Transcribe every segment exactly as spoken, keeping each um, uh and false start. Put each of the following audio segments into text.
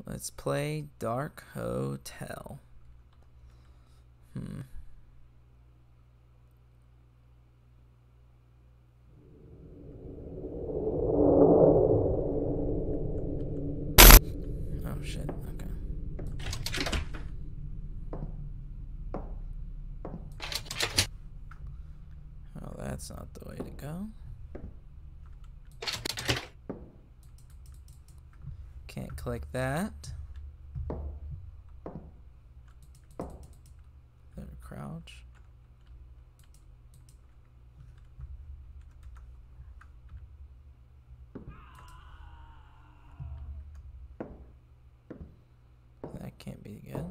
Let's play Dark Hotel. Hmm. Oh shit, okay. Oh, that's not the way to go. Can't click that. There, crouch. That can't be good.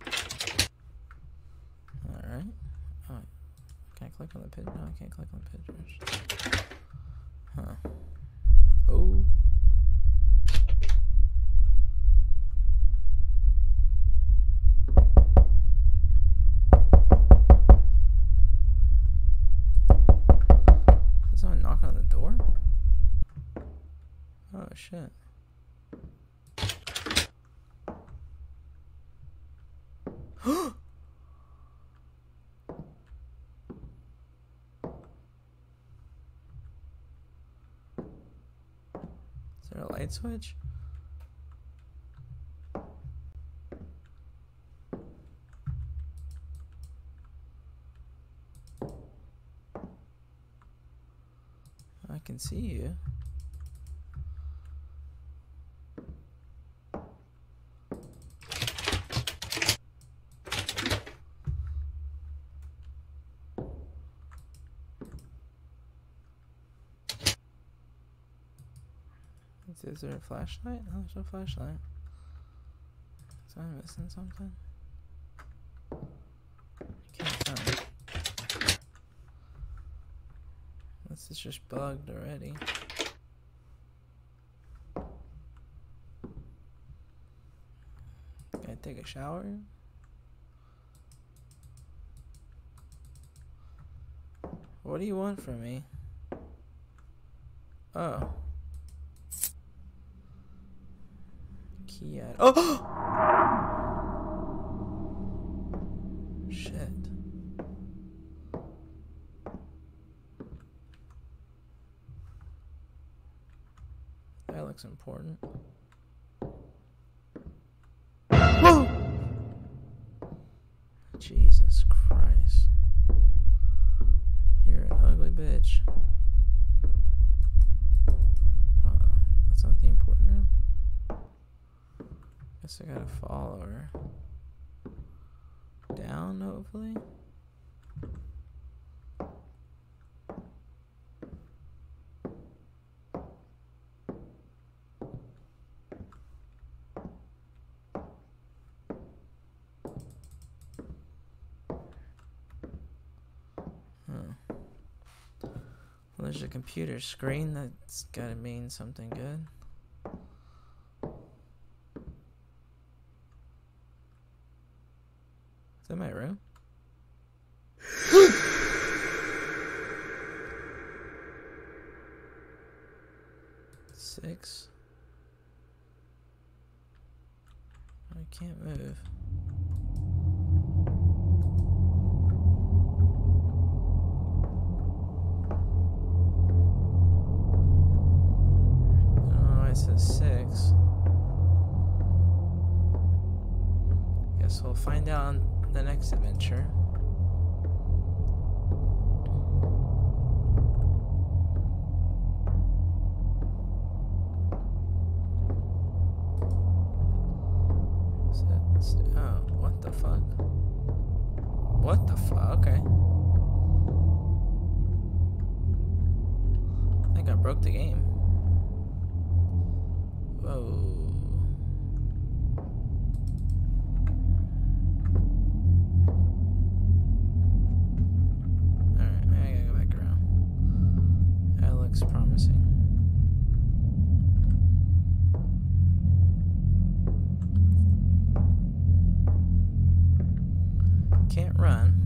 Alright. Oh, can I click on the picture? No, I can't click on the pictures. Huh. Oh. Did someone knock on the door? Oh shit. Is there a light switch? I can see you. Is there a flashlight? Oh, there's no flashlight. Is I missing something? I can't tell. This is just bugged already. Can I take a shower? What do you want from me? Oh. Key at oh shit. That looks important. Whoa! Jesus Christ. You're an ugly bitch. Uh, that's not the important room. Guess I gotta follow her down, hopefully. Huh. Well, there's a computer screen. That's gotta mean something good. Is that my room? Six. I can't move. I don't know why it says six. Guess we'll find out on the next adventure. Oh, what the fuck? What the fuck? Okay. I think I broke the game. Whoa. Promising. Can't run.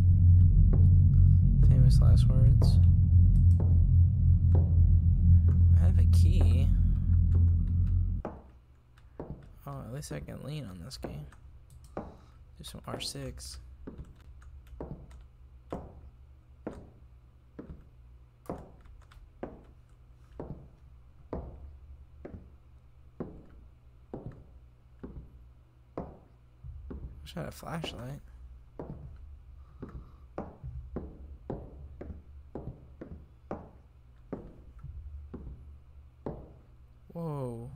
Famous last words. I have a key. Oh, at least I can lean on this game. Do some R six. Wish I had a flashlight. Whoa.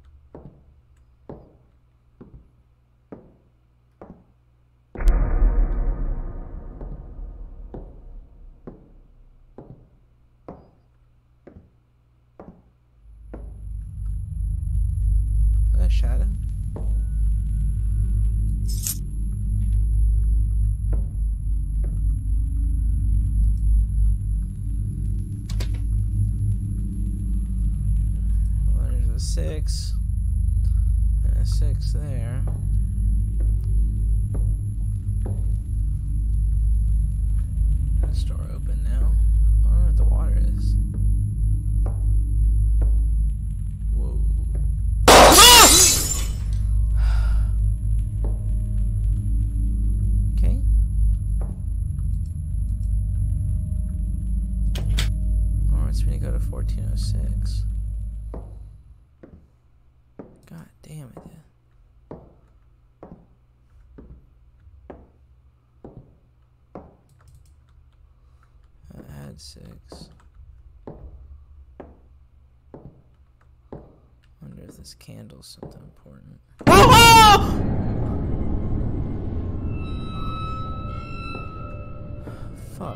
Is that a shadow? Well, there's a six. And a six there. This door open now. I don't know what the water is. Whoa. Okay. Or it's gonna go to fourteen oh six. God damn it. Add six. Wonder if this candle's something important. Fuck.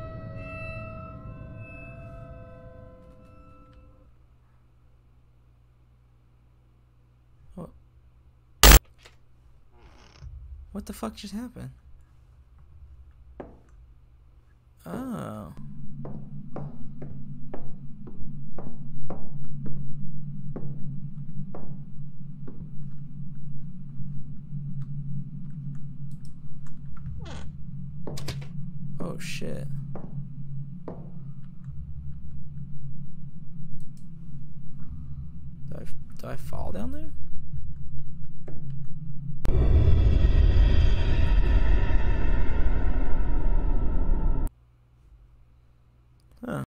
What? What the fuck just happened? Oh. Oh shit. Do I, do I fall down there?